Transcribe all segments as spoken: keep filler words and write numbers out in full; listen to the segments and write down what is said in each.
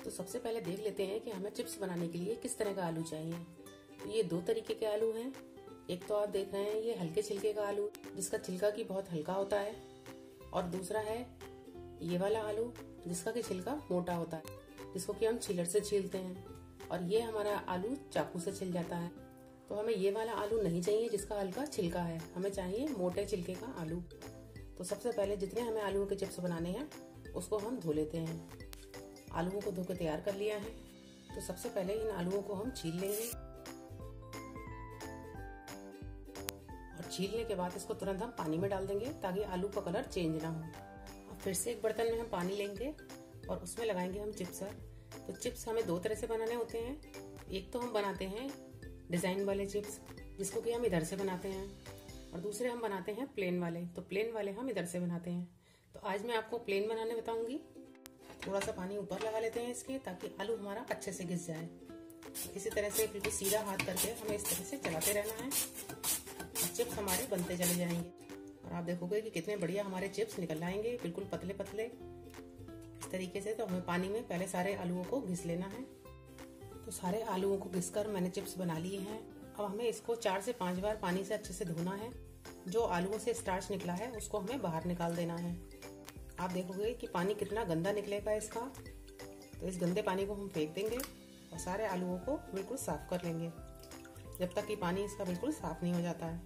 तो सबसे पहले देख लेते हैं कि हमें चिप्स बनाने के लिए किस तरह का आलू चाहिए। तो ये दो तरीके के आलू हैं। एक तो आप देख रहे हैं ये हल्के छिलके का आलू जिसका छिलका की बहुत हल्का होता है, और दूसरा है ये वाला आलू जिसका की छिलका मोटा होता है, जिसको कि हम छीलर से छीलते हैं, और ये हमारा आलू चाकू से छिल जाता है। तो हमें ये वाला आलू नहीं चाहिए जिसका हल्का छिलका है, हमें चाहिए मोटे छिलके का आलू। तो सबसे पहले जितने हमें आलूओं के चिप्स बनाने हैं उसको हम धो लेते हैं। आलूओं को धो के तैयार कर लिया है। तो सबसे पहले इन आलूओं को हम छील लेंगे, और छीलने के बाद इसको तुरंत हम पानी में डाल देंगे ताकि आलू का कलर चेंज ना हो। और फिर से एक बर्तन में हम पानी लेंगे और उसमें लगाएंगे हम चिप्सर। तो चिप्स हमें दो तरह से बनाने होते हैं। एक तो हम बनाते हैं डिजाइन वाले चिप्स जिसको कि हम इधर से बनाते हैं, और दूसरे हम बनाते हैं प्लेन वाले। तो प्लेन वाले हम इधर से बनाते हैं। तो आज मैं आपको प्लेन बनाने बताऊंगी। थोड़ा सा पानी ऊपर लगा लेते हैं इसके ताकि आलू हमारा अच्छे से घिस जाए। इसी तरह से बिल्कुल सीधा हाथ करके हमें इस तरह से चलाते रहना है, और चिप्स हमारे बनते चले जाएंगे। और आप देखोगे कि कितने बढ़िया हमारे चिप्स निकल आएंगे, बिल्कुल पतले पतले इस तरीके से। तो हमें पानी में पहले सारे आलूओं को घिस लेना है। तो सारे आलूओं को घिसकर मैंने चिप्स बना लिए हैं। अब हमें इसको चार से पांच बार पानी से अच्छे से धोना है। जो आलूओं से स्टार्च निकला है उसको हमें बाहर निकाल देना है। आप देखोगे कि पानी कितना गंदा निकलेगा इसका। तो इस गंदे पानी को हम फेंक देंगे और सारे आलूओं को बिल्कुल साफ कर लेंगे जब तक कि पानी इसका बिल्कुल साफ नहीं हो जाता है।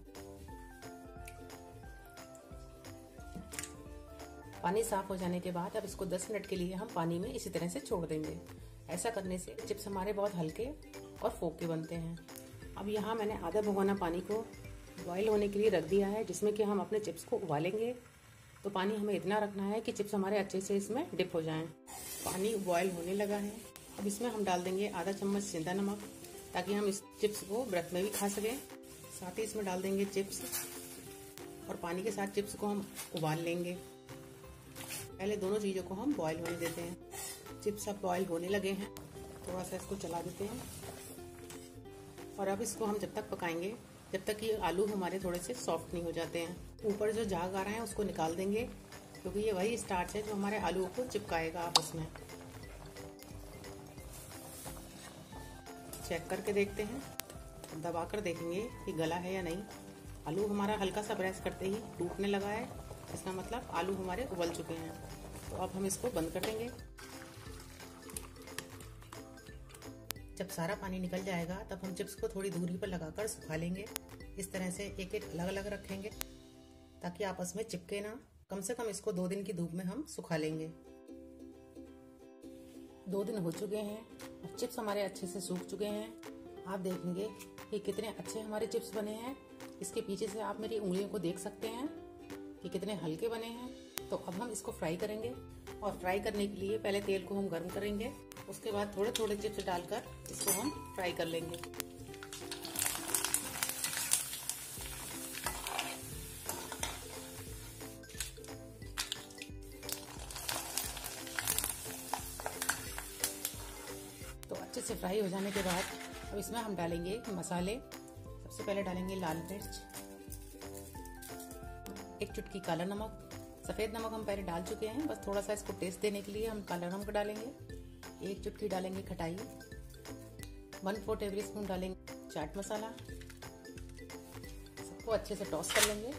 पानी साफ हो जाने के बाद अब इसको दस मिनट के लिए हम पानी में इसी तरह से छोड़ देंगे। ऐसा करने से चिप्स हमारे बहुत हल्के और फोके बनते हैं। अब यहाँ मैंने आधा भगोना पानी को बॉईल होने के लिए रख दिया है, जिसमें कि हम अपने चिप्स को उबालेंगे। तो पानी हमें इतना रखना है कि चिप्स हमारे अच्छे से इसमें डिप हो जाएं। पानी बॉईल होने लगा है। अब इसमें हम डाल देंगे आधा चम्मच सेंधा नमक ताकि हम इस चिप्स को व्रत में भी खा सकें। साथ ही इसमें डाल देंगे चिप्स, और पानी के साथ चिप्स को हम उबाल लेंगे। पहले दोनों चीज़ों को हम बॉईल होने देते हैं। चिप्स अब बॉईल होने लगे हैं। थोड़ा सा इसको चला देते हैं, और अब इसको हम जब तक पकाएंगे जब तक ये आलू हमारे थोड़े से सॉफ्ट नहीं हो जाते हैं। ऊपर जो झाग आ रहा है उसको निकाल देंगे, क्योंकि ये वही स्टार्च है जो हमारे आलूओं को चिपकाएगा आपस में। चेक करके देखते हैं, दबा कर देखेंगे कि गला है या नहीं। आलू हमारा हल्का सा प्रेस करते ही टूटने लगा है, इसका मतलब आलू हमारे उबल चुके हैं। तो अब हम इसको बंद कर देंगे। जब सारा पानी निकल जाएगा तब हम चिप्स को थोड़ी दूरी पर लगाकर सुखा लेंगे। इस तरह से एक एक अलग अलग रखेंगे ताकि आपस में चिपके ना। कम से कम इसको दो दिन की धूप में हम सुखा लेंगे। दो दिन हो चुके हैं और चिप्स हमारे अच्छे से सूख चुके हैं। आप देखेंगे कि कितने अच्छे हमारे चिप्स बने हैं। इसके पीछे से आप मेरी उंगलियों को देख सकते हैं कि कितने हल्के बने हैं। तो अब हम इसको फ्राई करेंगे, और फ्राई करने के लिए पहले तेल को हम गर्म करेंगे। उसके बाद थोड़े थोड़े चिप्स डालकर इसको हम फ्राई कर लेंगे। तो अच्छे से फ्राई हो जाने के बाद अब इसमें हम डालेंगे मसाले। सबसे पहले डालेंगे लाल मिर्च, एक चुटकी काला नमक। सफेद नमक हम पहले डाल चुके हैं, बस थोड़ा सा इसको टेस्ट देने के लिए हम काला नमक डालेंगे। एक चुटकी डालेंगे खटाई, वन फोर टेबल स्पून डालेंगे चाट मसाला। सबको अच्छे से टॉस कर लेंगे।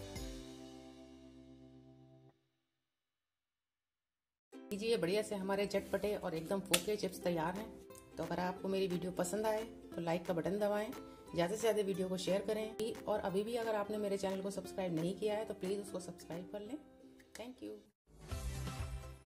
लीजिए, बढ़िया से हमारे चटपटे और एकदम फोके चिप्स तैयार हैं। तो अगर आपको मेरी वीडियो पसंद आए तो लाइक का बटन दबाएं, ज़्यादा से ज़्यादा वीडियो को शेयर करें, और अभी भी अगर आपने मेरे चैनल को सब्सक्राइब नहीं किया है तो प्लीज़ उसको सब्सक्राइब कर लें। Thank you.